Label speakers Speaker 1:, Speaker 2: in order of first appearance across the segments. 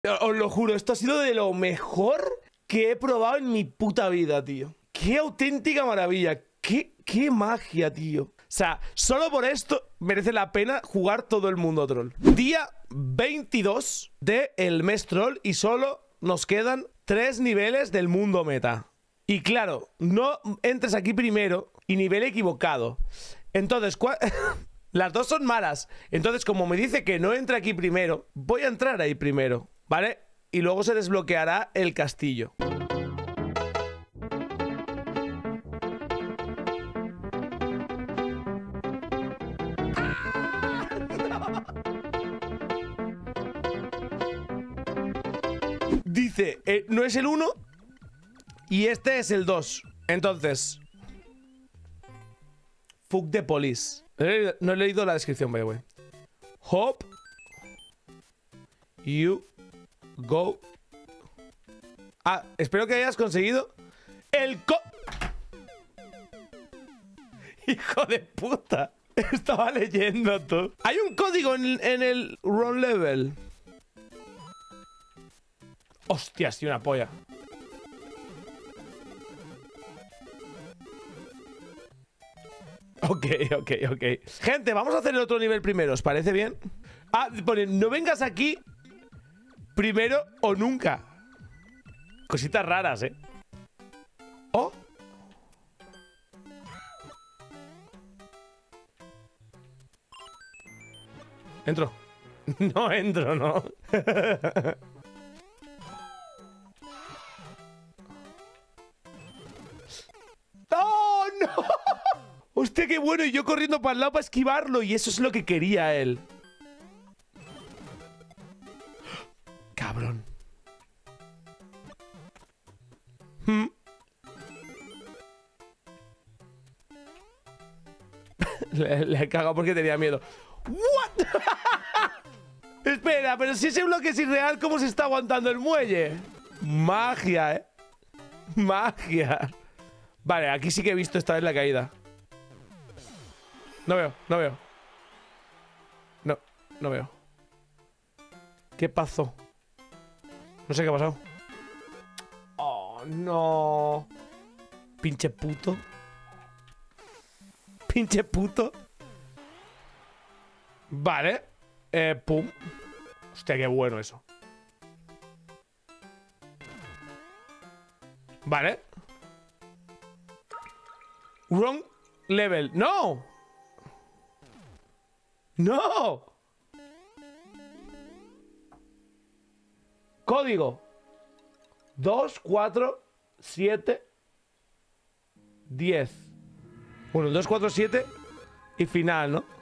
Speaker 1: Os lo juro, esto ha sido de lo mejor que he probado en mi puta vida, tío. ¡Qué auténtica maravilla! ¡Qué magia, tío! O sea, solo por esto merece la pena jugar todo el mundo troll. Día 22 del mes troll y solo nos quedan 3 niveles del mundo meta. Y claro, no entres aquí primero y nivel equivocado. Entonces, las dos son malas. Entonces, como me dice que no entre aquí primero, voy a entrar ahí primero, ¿vale? Y luego se desbloqueará el castillo. Dice, no es el 1 y este es el 2. Entonces, fuck the police. No he leído la descripción, by the way. Hope you go. Ah, espero que hayas conseguido el hijo de puta. Estaba leyendo tú. Hay un código en el wrong level. Hostias, tío, una polla. Ok. Gente, vamos a hacer el otro nivel primero, ¿os parece bien? Ah, ponen, no vengas aquí primero o nunca. Cositas raras, ¿eh? Oh. Entro. No entro, no. ¡Oh, no! Hostia, qué bueno. Y yo corriendo para el lado para esquivarlo. Y eso es lo que quería él. Cabrón. Le he cagado porque tenía miedo. ¿What? Espera, pero si ese bloque es irreal, ¿cómo se está aguantando el muelle? Magia, ¿eh? Magia. Vale, aquí sí que he visto esta vez la caída. No veo. No veo. ¿Qué pasó? No sé qué ha pasado. Oh, no. Pinche puto. Vale. Pum. Hostia, qué bueno eso. Vale. Wrong level. ¡No! ¡No! Código 2, 4, 7, 10. Bueno, 2, 4, 7 y final, ¿no?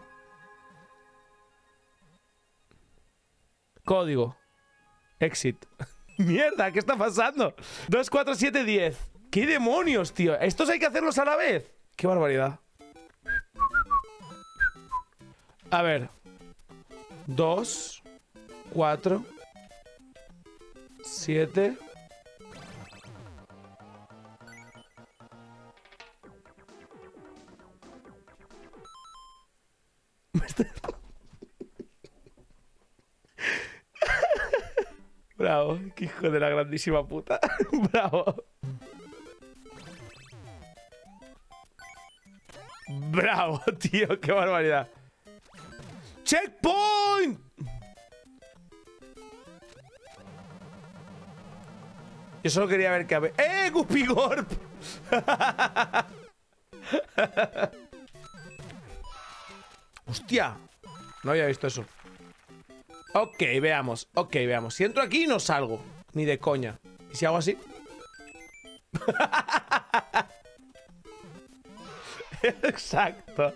Speaker 1: Código. Exit. Mierda, ¿qué está pasando? 2, 4, 7, 10. ¿Qué demonios, tío? ¿Estos hay que hacerlos a la vez? ¡Qué barbaridad! A ver. 2, 4, 7. Bravo, qué hijo de la grandísima puta. Bravo. Bravo, tío, qué barbaridad. ¡Checkpoint! Yo solo quería ver qué... Guppy Gorp! ¡Hostia! No había visto eso. Ok, veamos. Si entro aquí no salgo. Ni de coña. ¿Y si hago así? Exacto.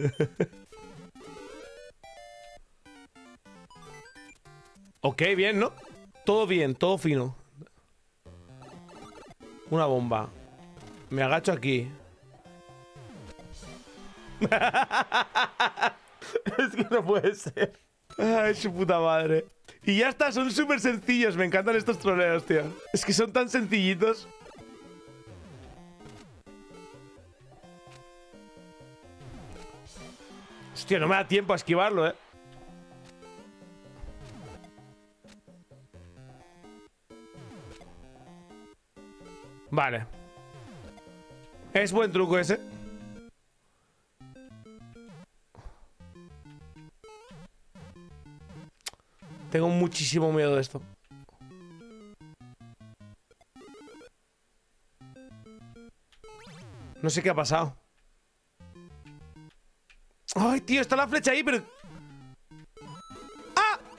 Speaker 1: Ok, bien, ¿no? Todo bien, todo fino. Una bomba. Me agacho aquí. Es que no puede ser. Ay, su puta madre. Y ya está, son súper sencillos. Me encantan estos troleos, tío. Es que son tan sencillitos. Hostia, no me da tiempo a esquivarlo, Vale. Es buen truco ese. Tengo muchísimo miedo de esto. No sé qué ha pasado. Ay, tío, está la flecha ahí, pero... ¡Ah!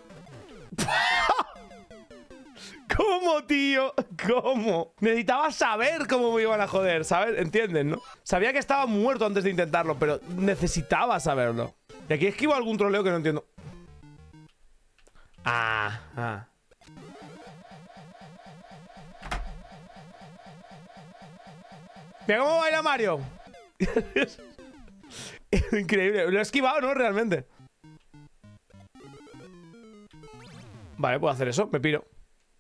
Speaker 1: ¿Cómo, tío? ¿Cómo? Necesitaba saber cómo me iban a joder, ¿sabes? ¿Entienden, no? Sabía que estaba muerto antes de intentarlo, pero necesitaba saberlo. Y aquí esquivo algún troleo que no entiendo. Ah. Mira cómo baila Mario. Increíble. Lo he esquivado, ¿no? Realmente. Vale, puedo hacer eso. Me piro.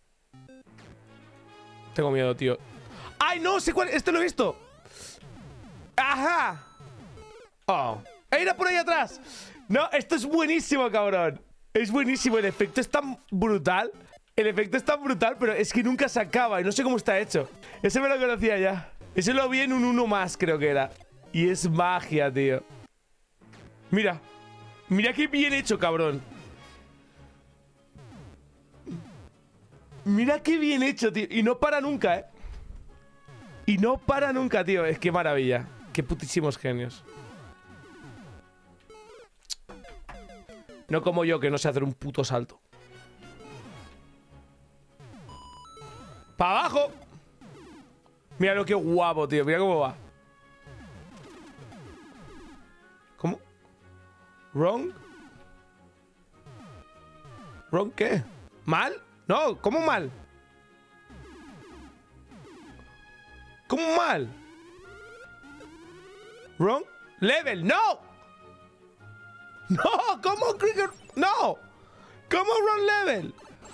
Speaker 1: Tengo miedo, tío. ¡Ay, no! Sé cuál. Este lo he visto. ¡Ajá! Oh. ¡Era por ahí atrás! No, esto es buenísimo, cabrón. Es buenísimo. El efecto es tan brutal. El efecto es tan brutal, pero es que nunca se acaba. Y no sé cómo está hecho. Ese me lo conocía ya. Ese lo vi en un 1 más, creo que era. Y es magia, tío. Mira. Mira qué bien hecho, cabrón. Mira qué bien hecho, tío. Y no para nunca, ¿eh? Y no para nunca, tío. Es que maravilla. Qué putísimos genios. No como yo, que no sé hacer un puto salto. ¡Para abajo! Mira lo que guapo, tío. Mira cómo va. ¿Cómo? ¿Wrong? ¿Wrong qué? ¿Mal? No, ¿cómo mal? ¿Cómo mal? ¿Wrong? ¡Level! ¡No! ¡No! ¿Cómo? ¡No! ¿Cómo wrong level?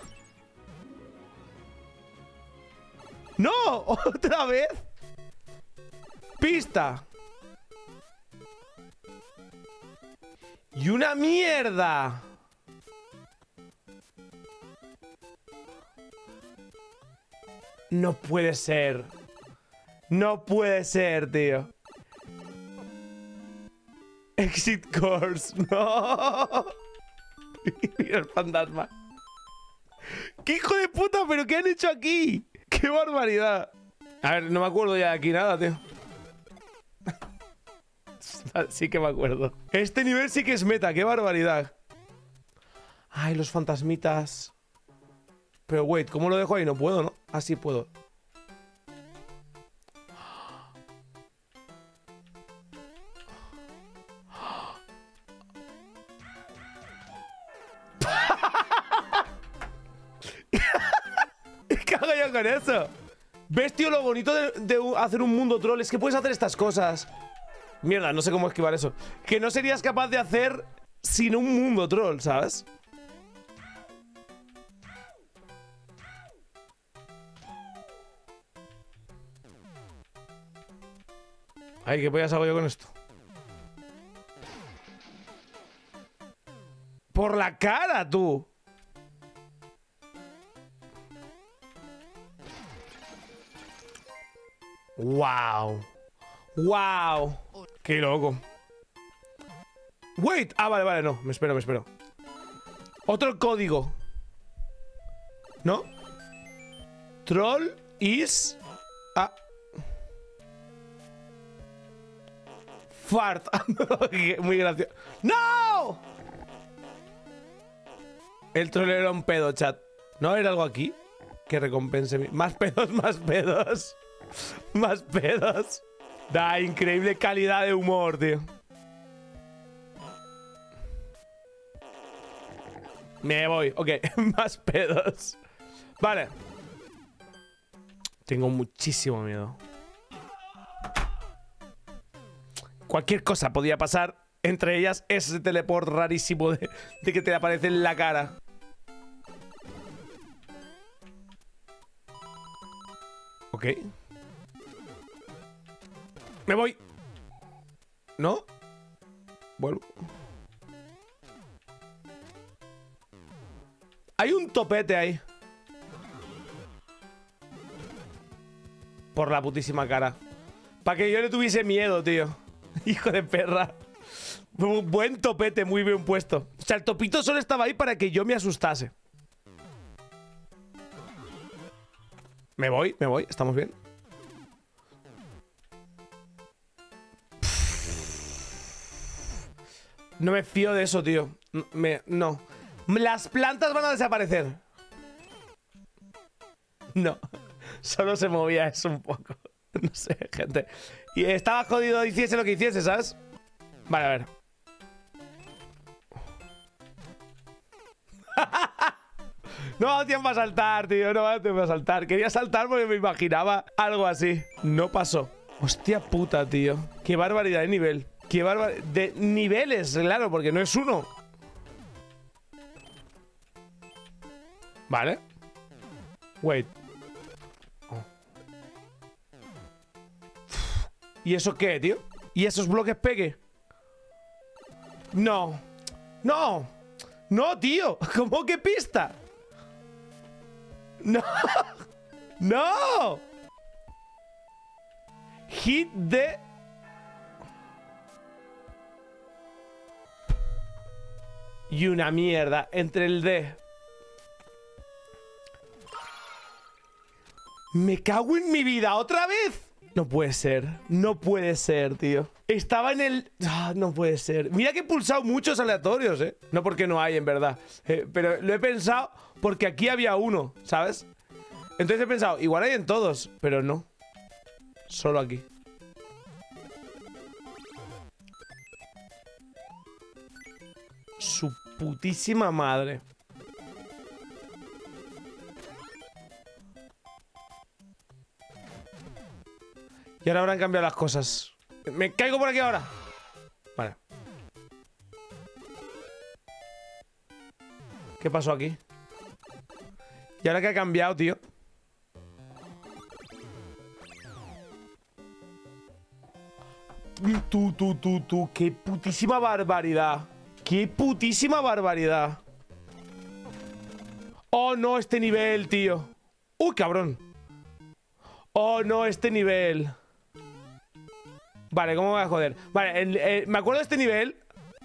Speaker 1: ¡No! ¿Otra vez? Pista. ¡Y una mierda! No puede ser. No puede ser, tío. Exit course. No. Mira el fantasma. ¡Qué hijo de puta! ¿Pero qué han hecho aquí? ¡Qué barbaridad! A ver, no me acuerdo ya de aquí nada, tío. Sí que me acuerdo. Este nivel sí que es meta. ¡Qué barbaridad! Ay, los fantasmitas. Pero wait, ¿cómo lo dejo ahí? No puedo, ¿no? Así puedo. ¿Qué hago yo con eso? ¿Ves, tío, lo bonito de hacer un mundo troll? Es que puedes hacer estas cosas. Mierda, no sé cómo esquivar eso. Que no serías capaz de hacer sin un mundo troll, ¿sabes? Ay, ¿qué pollas hago yo con esto? ¡Por la cara, tú! ¡Wow! ¡Wow! ¡Qué loco! ¡Wait! Ah, vale, no. Me espero. Otro código. ¿No? Troll is... Ah... Fart. Muy gracioso. ¡No! El troll era un pedo, chat. ¿No era algo aquí? Que recompense mi... Más pedos, más pedos. Más pedos. Da increíble calidad de humor, tío. Me voy. Ok, más pedos. Vale. Tengo muchísimo miedo. Cualquier cosa podía pasar. Entre ellas ese teleport rarísimo de que te aparece en la cara. Ok. Me voy. ¿No? Vuelvo. Hay un topete ahí. Por la putísima cara. Para que yo le tuviese miedo, tío. Hijo de perra. Buen topete, muy bien puesto. O sea, el topito solo estaba ahí para que yo me asustase. Me voy, estamos bien. No me fío de eso, tío. No. Las plantas van a desaparecer. No. Solo se movía eso un poco. No sé, gente. Y estaba jodido, hiciese lo que hiciese, ¿sabes? Vale, a ver. No me ha dado tiempo a saltar, tío. No me ha dado tiempo a saltar. Quería saltar porque me imaginaba algo así. No pasó. Hostia puta, tío. Qué barbaridad de nivel. Qué barbaridad. De niveles, claro, porque no es uno. Vale. Wait. Oh. ¿Y eso qué, tío? ¿Y esos bloques pegue? No. No. No, tío. ¿Cómo que pista? No. No. Hit de... Y una mierda entre el D. Me cago en mi vida, ¿otra vez? No puede ser. No puede ser, tío. Estaba en el... Ah, no puede ser. Mira que he pulsado muchos aleatorios, ¿eh? No porque no hay, en verdad. Pero lo he pensado porque aquí había uno, ¿sabes? Entonces he pensado, igual hay en todos. Pero no. Solo aquí. Su putísima madre. Y ahora habrán cambiado las cosas. Me caigo por aquí ahora. Vale. ¿Qué pasó aquí? ¿Y ahora qué ha cambiado, tío? Tú. Qué putísima barbaridad. Qué putísima barbaridad. Oh, no, este nivel, tío. Uy, cabrón. Oh, no, este nivel. Vale, ¿cómo me voy a joder? Vale, me acuerdo de este nivel.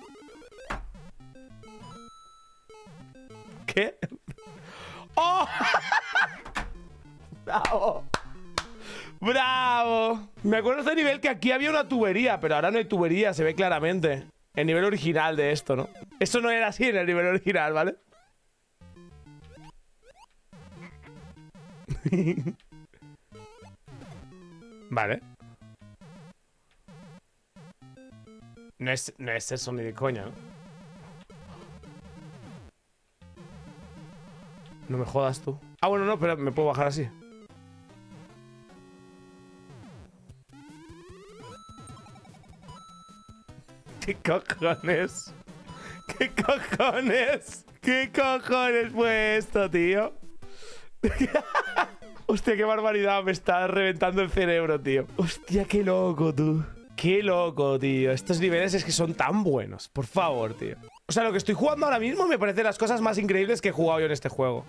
Speaker 1: ¿Qué? ¡Oh! ¡Bravo! ¡Bravo! Me acuerdo de este nivel que aquí había una tubería, pero ahora no hay tubería, se ve claramente. El nivel original de esto, ¿no? Esto no era así en el nivel original, ¿vale? Vale. No es eso ni de coña, ¿no? No me jodas tú. Ah, bueno, no, pero me puedo bajar así. ¿Qué cojones? ¿Qué cojones? ¿Qué cojones fue esto, tío? Hostia, qué barbaridad. Me está reventando el cerebro, tío. Hostia, qué loco, tú. Qué loco, tío. Estos niveles es que son tan buenos. Por favor, tío. O sea, lo que estoy jugando ahora mismo me parece las cosas más increíbles que he jugado yo en este juego.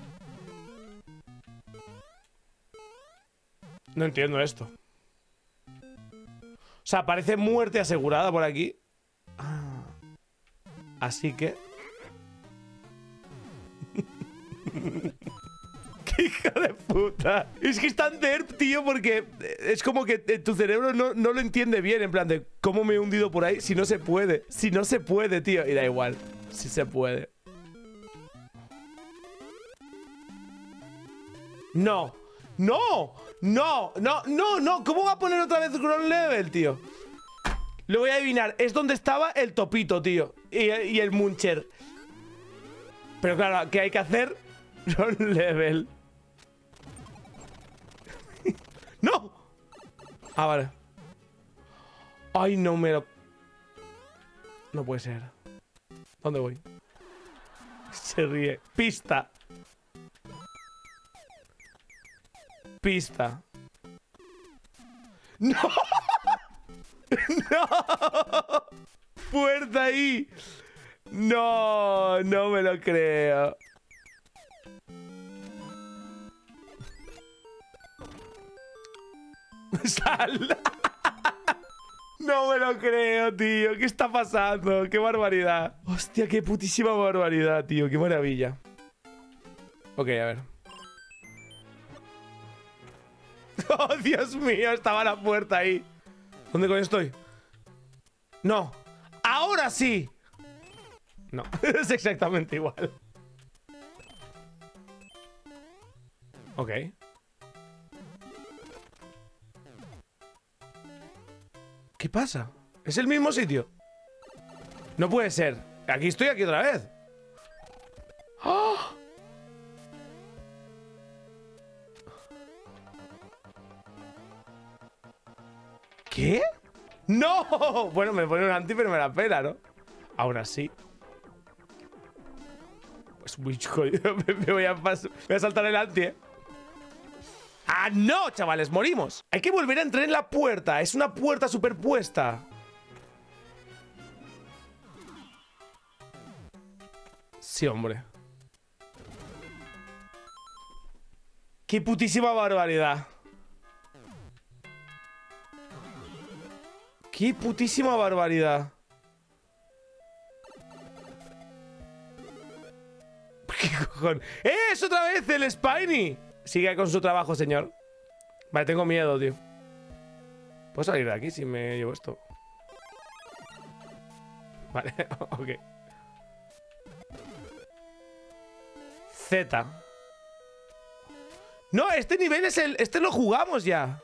Speaker 1: No entiendo esto. O sea, parece muerte asegurada por aquí. Ah. Así que... ¡Qué hija de puta! Es que es tan derp, tío, porque es como que tu cerebro no lo entiende bien. En plan de, ¿cómo me he hundido por ahí? Si no se puede. Si no se puede, tío. Y da igual. Si se puede. No. ¡No! ¡No! ¡No! ¡No! ¡No! ¿Cómo va a poner otra vez ground level, tío? Lo voy a adivinar. Es donde estaba el topito, tío. Y el muncher. Pero claro, ¿qué hay que hacer? Ground level. ¡No! Ah, vale. Ay, no me lo... No puede ser. ¿Dónde voy? Se ríe. Pista. Pista. ¡No! ¡No! ¡Puerta ahí! No, no me lo creo. ¡Sal! No me lo creo, tío. ¿Qué está pasando? ¡Qué barbaridad! Hostia, qué putísima barbaridad, tío. ¡Qué maravilla! Ok, a ver. ¡Oh, Dios mío! Estaba la puerta ahí. ¿Dónde coño estoy? ¡No! ¡Ahora sí! No, es exactamente igual. Ok. ¿Qué pasa? ¿Es el mismo sitio? No puede ser. Aquí estoy, aquí otra vez. ¡Oh! ¿Qué? ¡No! Bueno, me pone un anti, pero me la pela, ¿no? Ahora sí. Pues muy jodido. Me voy a saltar el anti, ¿eh? ¡Ah, no, chavales! ¡Morimos! Hay que volver a entrar en la puerta. Es una puerta superpuesta. Sí, hombre. ¡Qué putísima barbaridad! ¡Qué putísima barbaridad! ¿Qué cojones? ¡Es otra vez el Spiny! Sigue con su trabajo, señor. Vale, tengo miedo, tío. ¿Puedo salir de aquí si me llevo esto? Vale, ok. Z. No, este nivel es el... Este lo jugamos ya.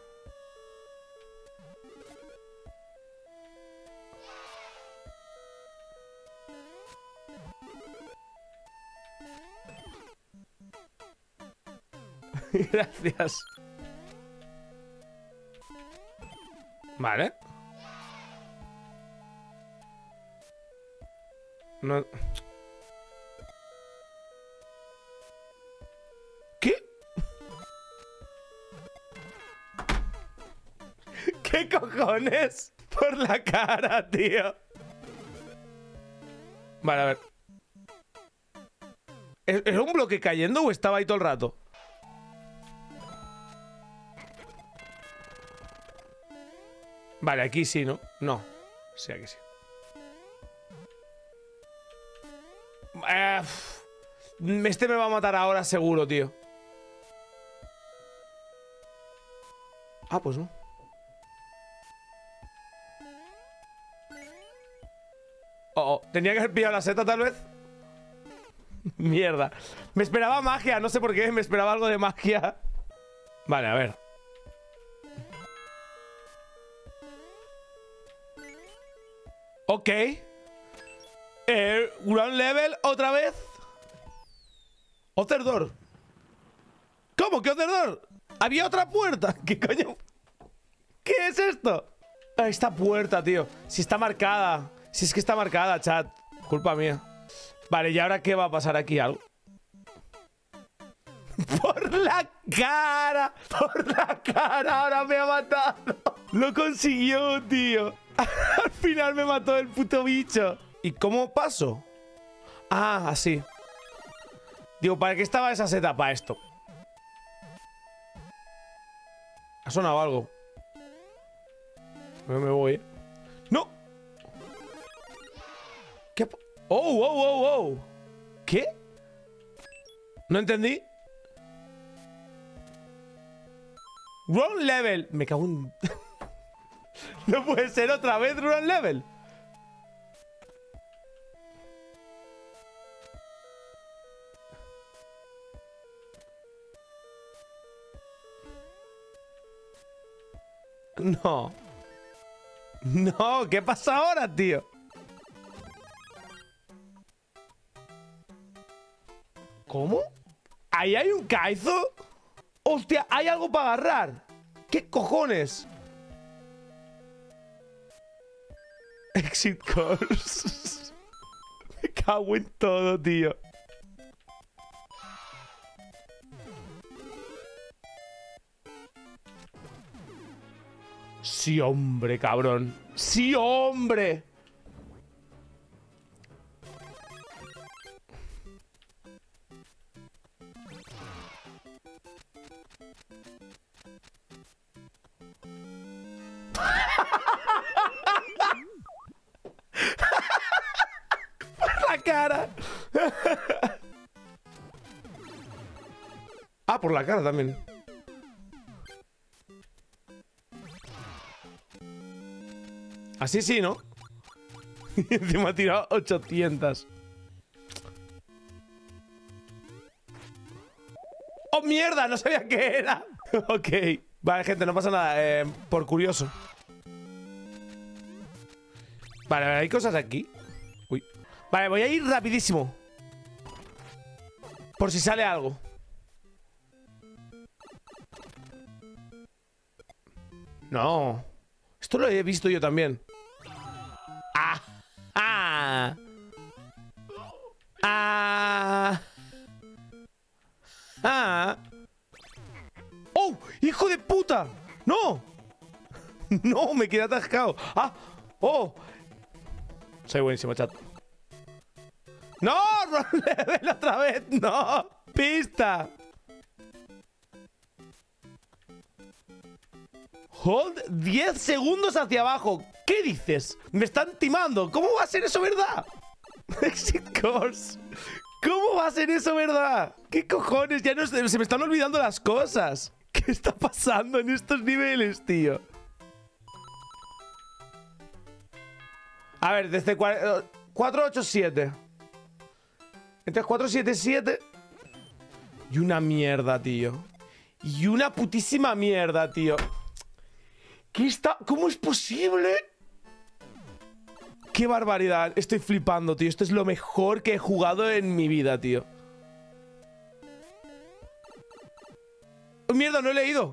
Speaker 1: Gracias. Vale. No. ¿Qué? ¿Qué cojones? Por la cara, tío. Vale, a ver. ¿Era un bloque cayendo o estaba ahí todo el rato? Vale, aquí sí, ¿no? No. Sí, aquí sí. Este me va a matar ahora seguro, tío. Ah, pues no. Oh, tenía que haber pillado la seta, tal vez. Mierda. Me esperaba magia, no sé por qué. Me esperaba algo de magia. Vale, a ver. Ok. Ground level otra vez. Other door. ¿Cómo que other door? Había otra puerta. ¿Qué coño? ¿Qué es esto? Esta puerta, tío. Si está marcada. Si es que está marcada, chat. Culpa mía. Vale, ¿y ahora qué va a pasar aquí? ¿Algo? ¡Por la cara! ¡Por la cara! ¡Ahora me ha matado! ¡Lo consiguió, tío! Al final me mató el puto bicho. ¿Y cómo paso? Ah, así. Digo, ¿para qué estaba esa seta? Para esto. ¿Ha sonado algo? Me voy, ¿eh? ¡No! ¿Qué? ¡Oh, oh, oh, oh! ¿Qué? No entendí. Wrong level. Me cago en... No puede ser otra vez wrong level. No. No, ¿qué pasa ahora, tío? ¿Cómo? ¿Ahí hay un Kaizo? ¡Hostia! Hay algo para agarrar. ¿Qué cojones? Exit course. Me cago en todo, tío. Sí, hombre, cabrón. Sí, hombre. Ah, por la cara también. Así sí, ¿no? Y encima ha tirado 800. ¡Oh, mierda! No sabía qué era. Ok. Vale, gente, no pasa nada. Por curioso. Vale, hay cosas aquí. Uy. Vale, voy a ir rapidísimo. Por si sale algo. No. Esto lo he visto yo también. ¡Ah! ¡Ah! ¡Ah! ¡Ah! ¡Oh! ¡Hijo de puta! ¡No! No, me quedé atascado. ¡Ah! ¡Oh! Soy buenísimo, chat. ¡No! ¡Level otra vez! ¡No! ¡Pista! Hold 10 segundos hacia abajo. ¿Qué dices? Me están timando. ¿Cómo va a ser eso verdad? Exit course. ¿Cómo va a ser eso verdad? ¿Qué cojones? Ya no, se me están olvidando las cosas. ¿Qué está pasando en estos niveles, tío? A ver, desde 487. Entonces 477. Y una mierda, tío. Y una putísima mierda, tío. ¿Qué está? ¿Cómo es posible? ¡Qué barbaridad! Estoy flipando, tío. Esto es lo mejor que he jugado en mi vida, tío. ¡Oh, mierda! No he leído.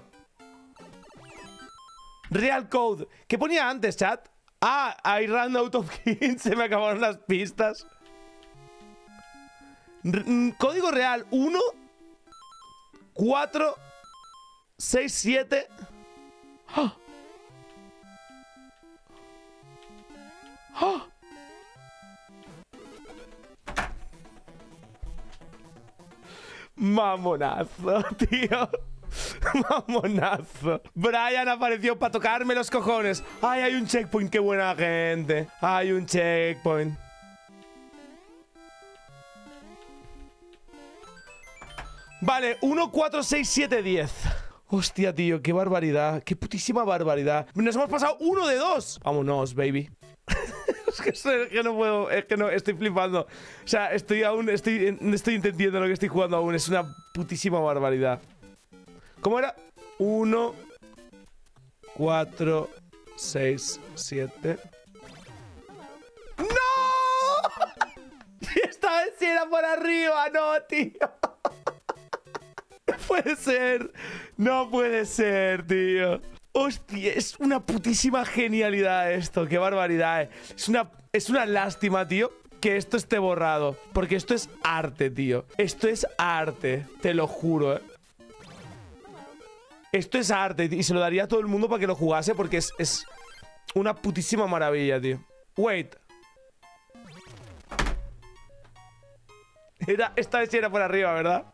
Speaker 1: Real code. ¿Qué ponía antes, chat? Ah, I ran out of hints. Se me acabaron las pistas. Código real. 1 4 6 7. ¡Ah! ¡Oh! Mamonazo, tío. Mamonazo. Brian apareció para tocarme los cojones. Ay, hay un checkpoint, qué buena gente. Hay un checkpoint. Vale, 1, 4, 6, 7, 10. Hostia, tío, qué barbaridad. Qué putísima barbaridad. Nos hemos pasado 1 de 2. Vámonos, baby. Es que no puedo, es que no, estoy flipando. O sea, estoy entendiendo lo que estoy jugando aún. Es una putísima barbaridad. ¿Cómo era? 1, 4, 6, 7. ¡No! Esta vez sí era por arriba, no, tío. No puede ser. No puede ser, tío. Hostia, es una putísima genialidad esto. Qué barbaridad, Es una lástima, tío, que esto esté borrado. Porque esto es arte, tío. Esto es arte, te lo juro, Esto es arte y se lo daría a todo el mundo para que lo jugase. Porque es una putísima maravilla, tío. Wait. Esta vez sí era por arriba, ¿verdad?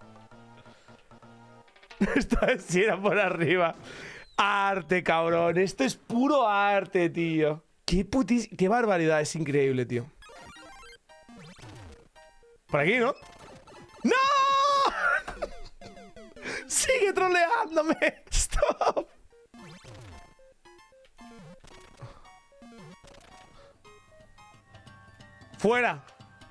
Speaker 1: Esta vez sí era por arriba. Arte, cabrón. Esto es puro arte, tío. Qué barbaridad. Es increíble, tío. Por aquí, ¿no? ¡No! Sigue troleándome. Stop. Fuera.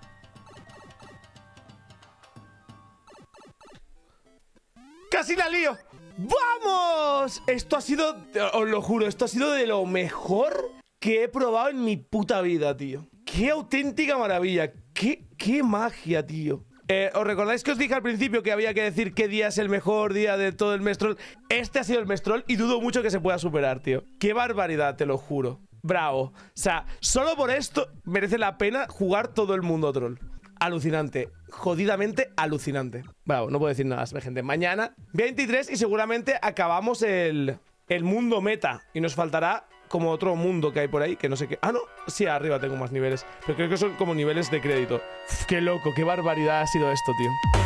Speaker 1: Casi la lío. ¡Vamos! Esto ha sido, os lo juro, esto ha sido de lo mejor que he probado en mi puta vida, tío. ¡Qué auténtica maravilla! ¡Qué magia, tío! ¿Os recordáis que os dije al principio que había que decir qué día es el mejor día de todo el Mestrol? Este ha sido el Mestrol y dudo mucho que se pueda superar, tío. ¡Qué barbaridad, te lo juro! Bravo. O sea, solo por esto merece la pena jugar todo el mundo troll. Alucinante, jodidamente alucinante. Bravo, no puedo decir nada más, gente. Mañana 23 y seguramente acabamos el mundo meta. Y nos faltará como otro mundo que hay por ahí, que no sé qué. Ah, no, sí, arriba tengo más niveles. Pero creo que son como niveles de crédito. Uf, qué loco, qué barbaridad ha sido esto, tío.